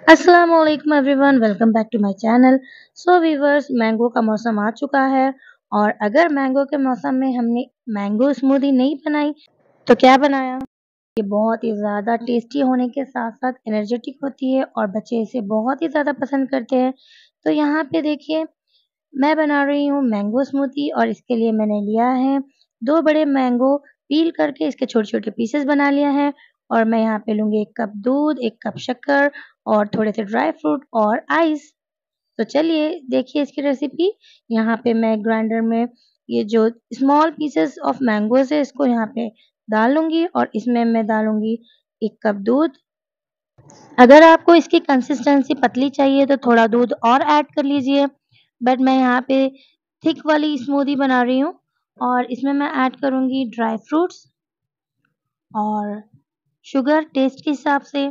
अस्सलामुअलैकुम everyone, welcome back to my channel. So viewers, mango का मौसम आ चुका है और अगर मैंगो के मौसम में हमने मैंगो स्मूदी नहीं बनाई तो क्या बनाया। ये बहुत ही ज़्यादा टेस्टी होने के साथ-साथ एनर्जेटिक होती है और बच्चे इसे बहुत ही ज़्यादा पसंद करते हैं। तो यहाँ पे देखिए, मैं बना रही हूँ मैंगो स्मूदी और इसके लिए मैंने लिया है 2 बड़े मैंगो, पील करके इसके छोटे-छोटे पीसेस बना लिया है और मैं यहाँ पे लूँगी 1 कप दूध, 1 कप शक्कर और थोड़े से ड्राई फ्रूट और आइस। तो चलिए देखिए इसकी रेसिपी। यहाँ पे मैं ग्राइंडर में ये जो स्मॉल पीसेस ऑफ मैंगोज़ है इसको यहाँ पे डाल लूँगी और इसमें मैं डालूँगी 1 कप दूध। अगर आपको इसकी कंसिस्टेंसी पतली चाहिए तो थोड़ा दूध और ऐड कर लीजिए, बट मैं यहाँ पे थिक वाली स्मूदी बना रही हूँ और इसमें मैं ऐड करूँगी ड्राई फ्रूट्स और शुगर टेस्ट के हिसाब से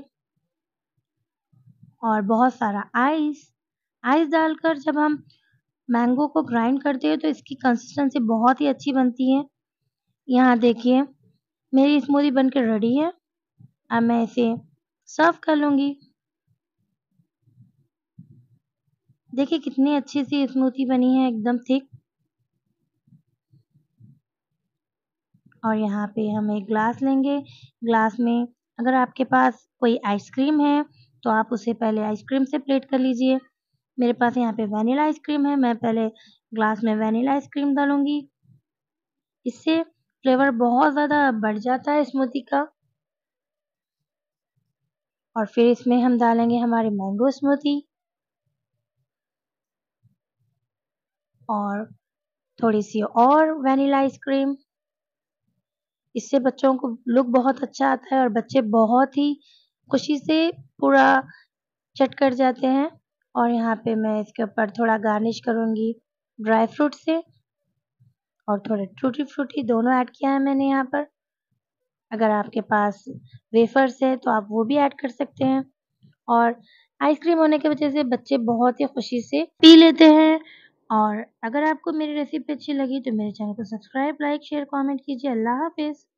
और बहुत सारा आइस। आइस डालकर जब हम मैंगो को ग्राइंड करते हैं तो इसकी कंसिस्टेंसी बहुत ही अच्छी बनती है। यहाँ देखिए मेरी स्मूदी बनकर रेडी है। अब मैं इसे सर्व कर लूँगी। देखिए कितनी अच्छी सी स्मूदी बनी है, एकदम थिक। और यहाँ पे हम एक ग्लास लेंगे। ग्लास में अगर आपके पास कोई आइसक्रीम है तो आप उसे पहले आइसक्रीम से प्लेट कर लीजिए। मेरे पास यहाँ पे वैनिला आइसक्रीम है, मैं पहले ग्लास में वैनिला आइसक्रीम डालूँगी। इससे फ्लेवर बहुत ज़्यादा बढ़ जाता है स्मूदी का। और फिर इसमें हम डालेंगे हमारी मैंगो स्मूदी और थोड़ी-सी और वैनिला आइसक्रीम। इससे बच्चों को लुक बहुत अच्छा आता है और बच्चे बहुत ही खुशी से पूरा चट कर जाते हैं। और यहाँ पे मैं इसके ऊपर थोड़ा गार्निश करूँगी ड्राई फ्रूट से और थोड़े टूटी फ्रूटी दोनों ऐड किया है मैंने यहाँ पर। अगर आपके पास वेफर्स है तो आप वो भी ऐड कर सकते हैं। और आइसक्रीम होने की वजह से बच्चे बहुत ही खुशी से पी लेते हैं। और अगर आपको मेरी रेसिपी अच्छी लगी तो मेरे चैनल को सब्सक्राइब, लाइक, शेयर, कमेंट कीजिए। अल्लाह हाफ़िज़।